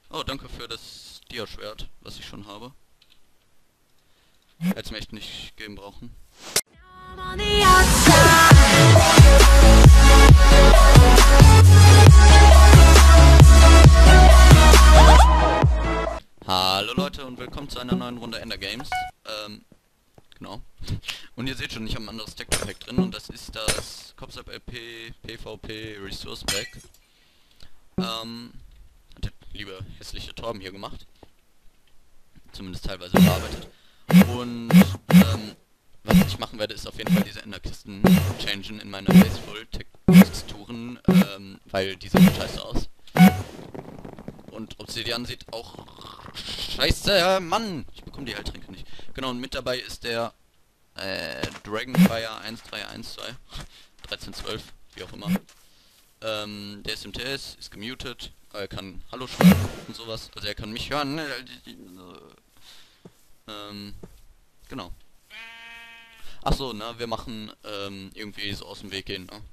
Oh, danke für das Dia-Schwert, was ich schon habe. Hätte es mir echt nicht geben brauchen. On the outside. Hallo Leute und willkommen zu einer neuen Runde Ender Games. Genau. Und ihr seht schon, ich habe ein anderes Texture Pack drin und das ist das Copsap LP PvP Resource Pack. Hat der liebe hässliche Torben hier gemacht. Zumindest teilweise bearbeitet. Und was ich machen werde, ist auf jeden Fall diese Enderkisten changen in meine Baseful Texturen, weil die sehen scheiße aus. Und Obsidian sieht auch scheiße, Mann! Ich bekomme die Heiltränke nicht. Genau, und mit dabei ist der Dragonfire 1312, 1312, wie auch immer. Der ist im TS, ist gemutet, er kann Hallo schreiben und sowas. Also er kann mich hören. Genau. Achso, ne, wir machen irgendwie so aus dem Weg gehen, ne?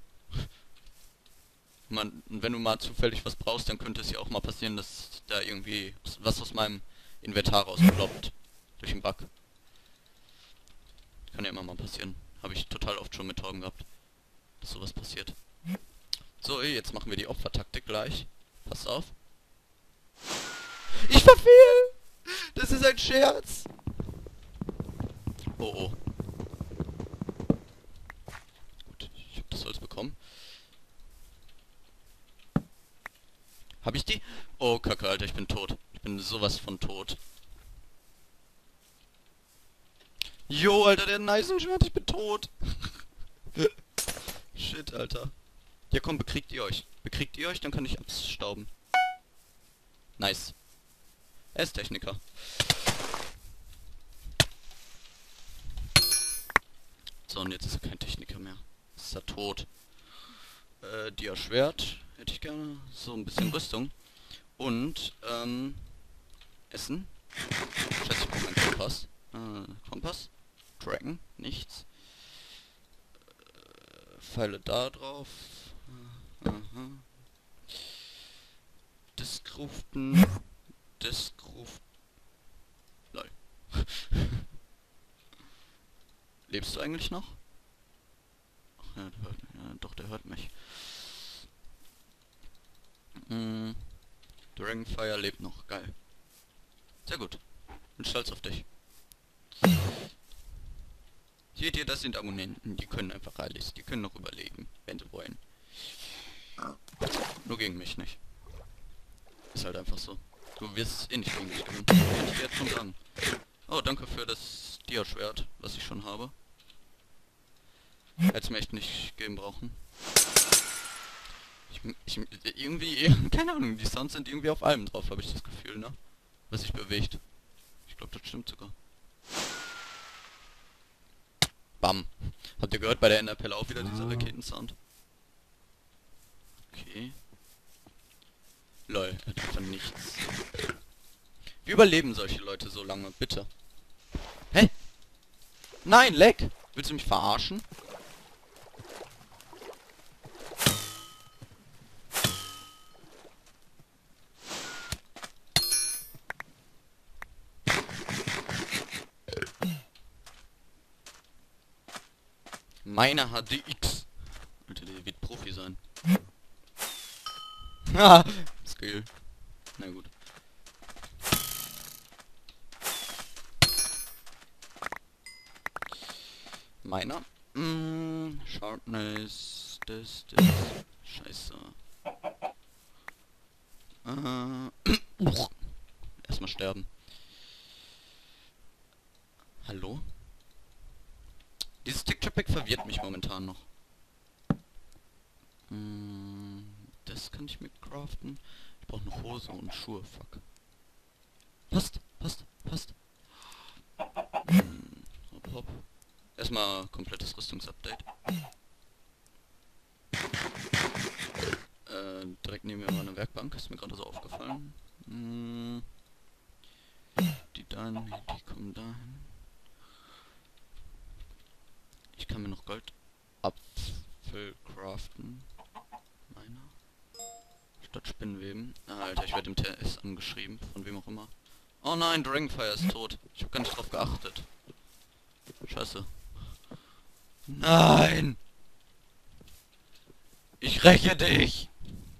Wenn du mal zufällig was brauchst, dann könnte es ja auch mal passieren, dass da irgendwie was aus meinem Inventar rausploppt. Durch den Bug. Kann ja immer mal passieren. Habe ich total oft schon mit Torben gehabt, dass sowas passiert. So, jetzt machen wir die Opfertaktik gleich. Pass auf. Ich verfehl! Das ist ein Scherz! Oh oh. Gut, ich habe das Holz bekommen. Hab ich die? Oh, Kacke, Alter, ich bin tot. Ich bin sowas von tot. Jo, Alter, der Eisenschwert, ich bin tot. Shit, Alter. Ja, komm, bekriegt ihr euch. Bekriegt ihr euch, dann kann ich abstauben. Nice. Er ist Techniker. So, und jetzt ist er kein Techniker mehr. Ist er tot. Dia-Schwert hätte ich gerne. So, ein bisschen Rüstung. Und, Essen. Scheiße, ich brauche meinen Kompass. Kompass. Tracken. Nichts. Pfeile da drauf. Aha. Diskruften. Diskruf. Lol. Lebst du eigentlich noch? Ach, ja, ja, doch, der hört mich. Dragonfire lebt noch. Geil. Sehr gut. Bin stolz auf dich. Seht ihr, das sind Abonnenten. Die können einfach alles. Die können noch überlegen, wenn sie wollen. Nur gegen mich nicht. Ist halt einfach so. Du wirst eh nicht gegen mich gewinnen. Kann ich dir jetzt schon sagen. Oh, danke für das Dia-Schwert, was ich schon habe. Hätte es mir echt nicht geben brauchen. Irgendwie, keine Ahnung, die Sounds sind irgendwie auf allem drauf, habe ich das Gefühl, ne? Was sich bewegt. Ich glaube, das stimmt sogar. Bam. Habt ihr gehört bei der Enderpelle auch wieder dieser Raketensound? Okay. Lol, er hat einfach nichts. Wie überleben solche Leute so lange? Bitte. Hä? Nein, Leck! Willst du mich verarschen? Meine HDX. Alter, der wird Profi sein. Haha, Skill. Na gut. Meiner. Sharpness. Das. Scheiße. Erstmal sterben. Hallo? Dieses Texture Pack verwirrt mich momentan noch. Das kann ich mir craften. Ich brauche eine Hose und Schuhe, fuck. Passt, passt, passt. Hopp, hopp. Erstmal komplettes Rüstungsupdate. Direkt neben mir war eine Werkbank, ist mir gerade so aufgefallen. Die dahin, die kommen dahin. Ich kann mir noch Goldapfel craften. Meiner. Statt Spinnweben. Alter, ich werde im TS angeschrieben, von wem auch immer. Oh nein, Dragonfire ist tot. Ich habe gar nicht drauf geachtet. Scheiße. Nein! Ich räche dich!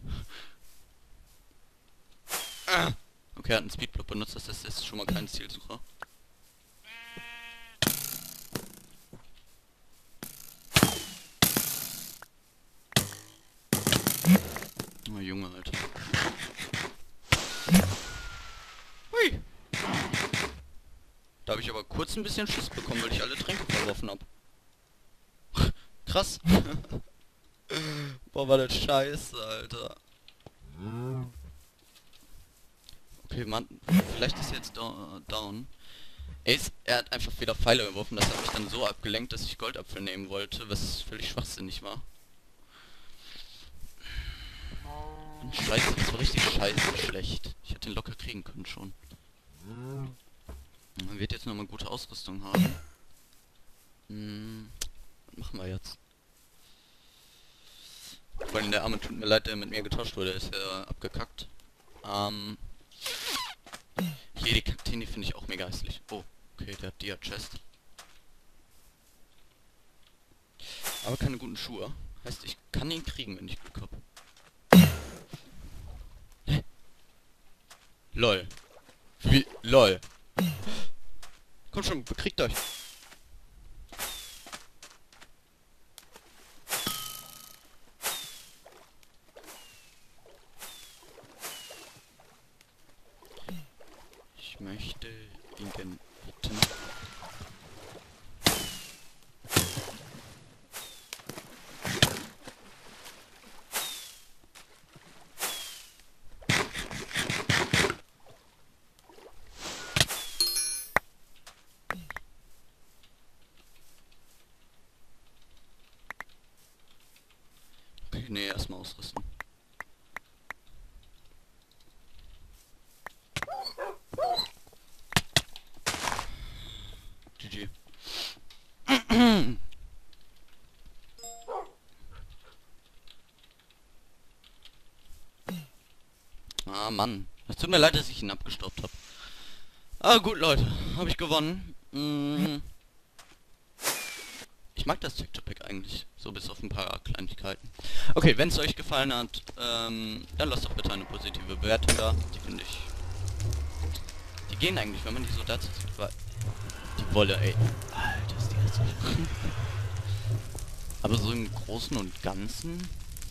Okay, er hat einen Speedblock benutzt, das ist schon mal kein Zielsucher. Oh Junge, Alter. Hui! Da habe ich aber kurz ein bisschen Schiss bekommen, weil ich alle Tränke verworfen habe. Krass. Boah, war das scheiße, Alter. Okay, Mann, vielleicht ist er jetzt down. Er hat einfach wieder Pfeile geworfen, das hat mich dann so abgelenkt, dass ich Goldapfel nehmen wollte, was völlig schwachsinnig war. Und scheiße, das war richtig scheiße schlecht. Ich hätte ihn locker kriegen können schon. Man wird jetzt nochmal gute Ausrüstung haben. Was machen wir jetzt? Vor allem der Arme, tut mir leid, der mit mir getauscht wurde, ist ja abgekackt. Hier die Kakteen, die finde ich auch mega hässlich. Oh, okay, der hat Dia-Chest. Aber keine guten Schuhe. Heißt, ich kann ihn kriegen, wenn ich Glück habe. Hä? LOL. Wie? LOL. Komm schon, bekriegt euch. Ich möchte ihn denn bitten. Okay, nee, erstmal ausrüsten. GG. Ah, Mann. Es tut mir leid, dass ich ihn abgestoppt habe. Ah, gut, Leute. Habe ich gewonnen. Ich mag das Texture Pack eigentlich. So bis auf ein paar Kleinigkeiten. Okay, wenn es euch gefallen hat, dann lasst doch bitte eine positive Bewertung da. Die finde ich... Die gehen eigentlich, wenn man die so dazu sieht. Weil die Wolle, ey. Alter, ist die hässlich. Aber so im Großen und Ganzen...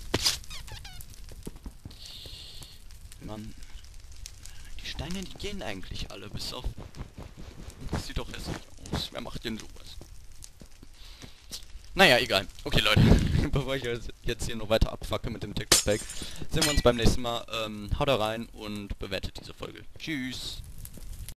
Mann... Die Steine, die gehen eigentlich alle, bis auf... Das sieht doch hässlich aus. Wer macht denn sowas? Naja, egal. Okay, Leute. Bevor ich jetzt hier noch weiter abfacke mit dem Texture Pack, sehen wir uns beim nächsten Mal. Haut da rein und bewertet diese Folge. Tschüss.